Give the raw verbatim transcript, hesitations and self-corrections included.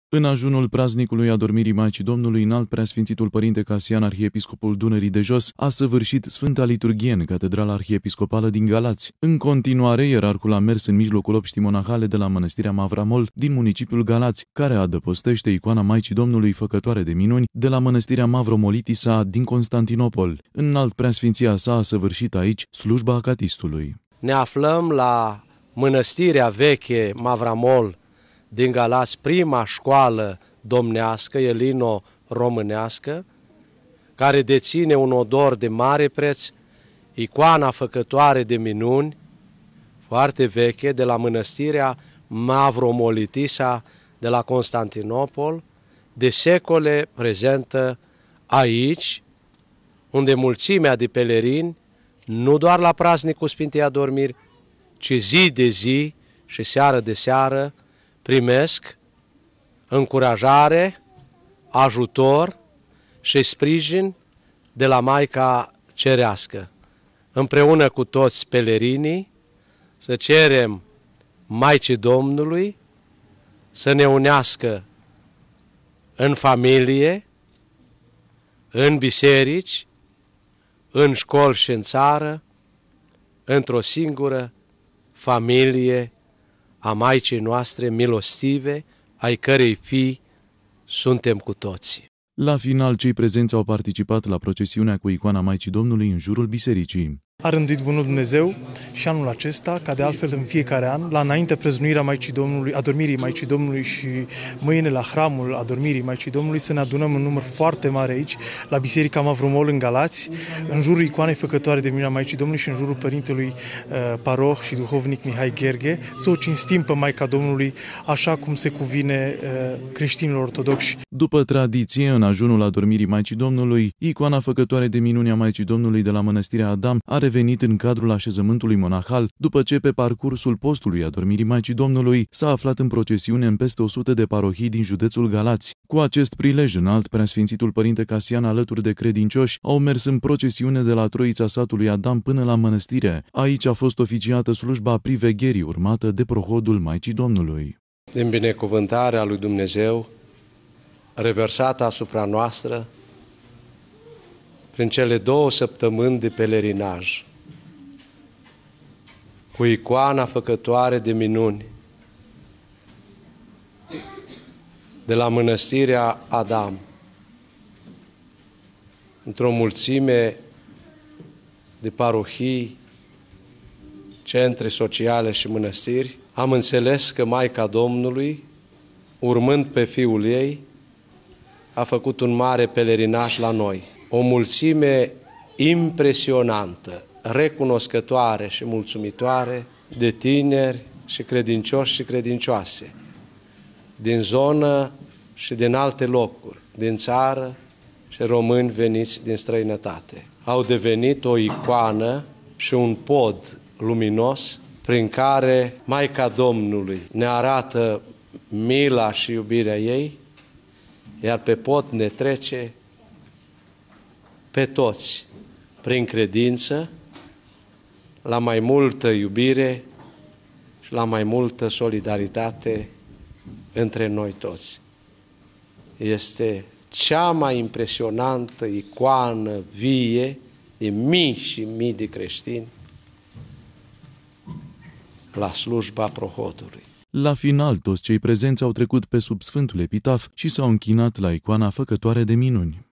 În ajunul praznicului Adormirii Maicii Domnului, Înalt Preasfințitul Părinte Casian, arhiepiscopul Dunării de Jos, a săvârșit Sfânta Liturghie în Catedrala Arhiepiscopală din Galați. În continuare, ierarhul a mers în mijlocul obștii monahale de la Mănăstirea Mavramol din municipiul Galați, care adăpostește icoana Maicii Domnului făcătoare de minuni de la Mănăstirea Mavromolitisa din Constantinopol. Înalt Preasfinția sa a săvârșit aici slujba acatistului. Ne aflăm la Mănăstirea Veche Mavramol din Galați, prima școală domnească, elino-românească, care deține un odor de mare preț, icoana făcătoare de minuni, foarte veche, de la Mănăstirea Mavromolitisa de la Constantinopol, de secole prezentă aici, unde mulțimea de pelerini, nu doar la praznicul Sfintei Adormiri, ci zi de zi și seară de seară, primesc încurajare, ajutor și sprijin de la Maica Cerească. Împreună cu toți pelerinii să cerem Maicii Domnului să ne unească în familie, în biserici, în școli și în țară, într-o singură familie a Maicii noastre milostive, ai cărei fii suntem cu toții. La final, cei prezenți au participat la procesiunea cu icoana Maicii Domnului în jurul bisericii. A rânduit Bunul Dumnezeu și anul acesta, ca de altfel în fiecare an, la înainte prăznuirea Maicii Domnului, Adormirii Maicii Domnului și mâine la hramul Adormirii Maicii Domnului, să ne adunăm în număr foarte mare aici, la Biserica Mavromol în Galați, în jurul icoanei făcătoare de minuni a Maicii Domnului și în jurul părintelui uh, paroh și duhovnic Mihai Gherghe, să o cinstim pe Maica Domnului așa cum se cuvine uh, creștinilor ortodoxi. După tradiție, în ajunul Adormirii Maicii Domnului, icoana făcătoare de minuni a Maicii Domnului de la Mănăstirea Adam are venit în cadrul așezământului monahal, după ce pe parcursul postului Adormirii Maicii Domnului s-a aflat în procesiune în peste o sută de parohii din județul Galați. Cu acest prilej, Înalt Preasfințitul Părinte Casian, alături de credincioși, au mers în procesiune de la Troița satului Adam până la mănăstire. Aici a fost oficiată slujba privegherii, urmată de prohodul Maicii Domnului. Din binecuvântarea lui Dumnezeu, reversată asupra noastră, prin cele două săptămâni de pelerinaj, cu icoana făcătoare de minuni de la Mănăstirea Adam, într-o mulțime de parohii, centre sociale și mănăstiri, am înțeles că Maica Domnului, urmând pe Fiul ei, a făcut un mare pelerinaj la noi. O mulțime impresionantă, recunoscătoare și mulțumitoare de tineri și credincioși și credincioase, din zonă și din alte locuri, din țară și români veniți din străinătate. Au devenit o icoană și un pod luminos prin care Maica Domnului ne arată mila și iubirea ei, iar pe pod ne trece pe toți, prin credință, la mai multă iubire și la mai multă solidaritate între noi toți. Este cea mai impresionantă icoană vie de mii și mii de creștini la slujba prohodului. La final, toți cei prezenți au trecut pe sub Sfântul Epitaf și s-au închinat la icoana făcătoare de minuni.